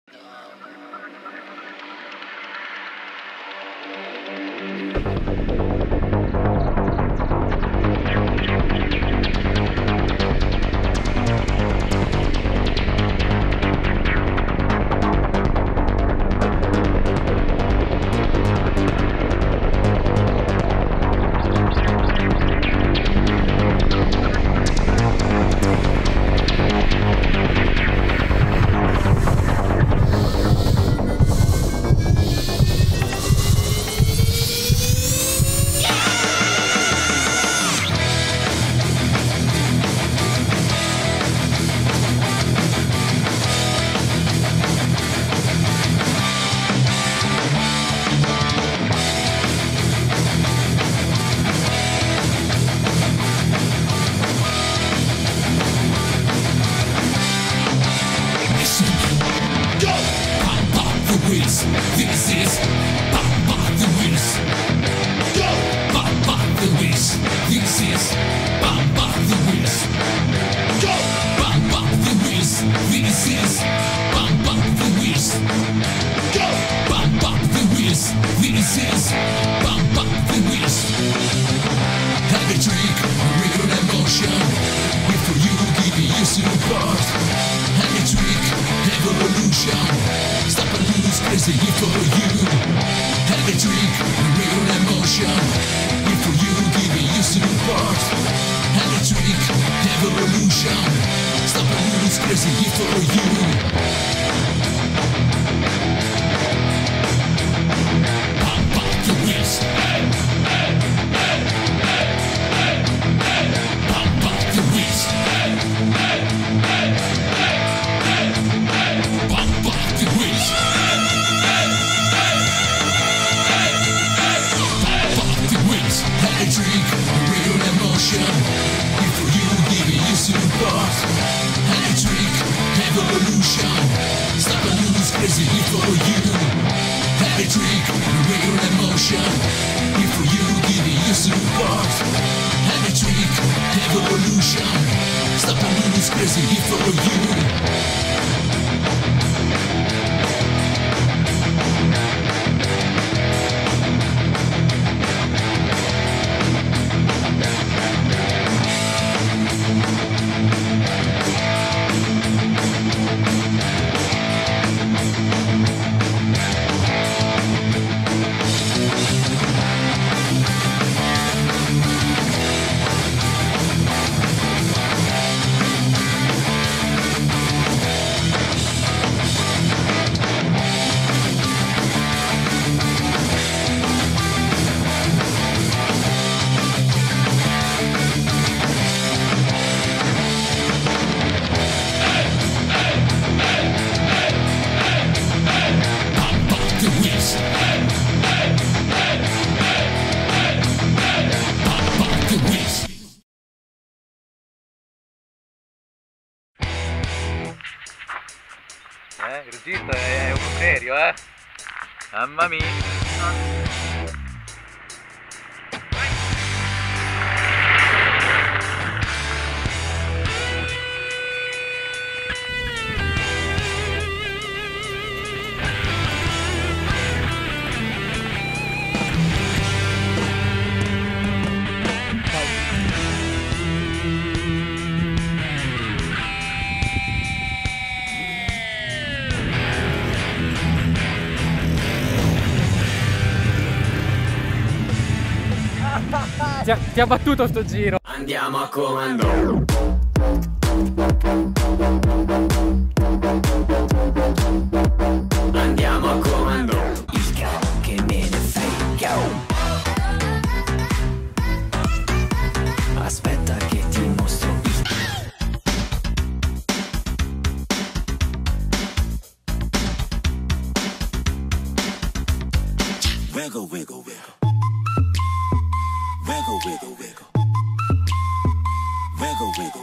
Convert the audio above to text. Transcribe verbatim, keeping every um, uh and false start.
This is Pump Up the Wheels. Go! Pump Up the Wheels. This is Pump Up the Wheels. Go! Pump Up the Wheels. This is Pump Up the Wheels. Go! Pump Up the Wheels. This is Pump Up the Wheels. Have a drink, real emotion. If for you, giving you support. Have a drink, evolution. Stop and lose crazy for you. Have a drink, real emotion. If for you, giving you support. Have a drink, evolution. Stop and lose crazy for you. Pump up the wheels. Hey, hey, hey, hey, hey, hey. Pump up the wheels. Hey, hey, hey, hey, hey, hey. Pump up the wheels. Have a drink, real emotion. If for you, giving you support. Have a drink, evolution. Stop and lose crazy for you. Have a drink, real emotion. If for you, giving you support. Have a drink, evolution. Stop and lose crazy for you. Eh, il regista è uno serio, eh? Mamma mia! Ti ha, ti ha battuto sto giro. Andiamo a comando. Andiamo a comando. Il cavo che me ne frega. Aspetta che ti mostro il wiggle, wiggle, wiggle. Wiggle, wiggle, wiggle. Wiggle, wiggle.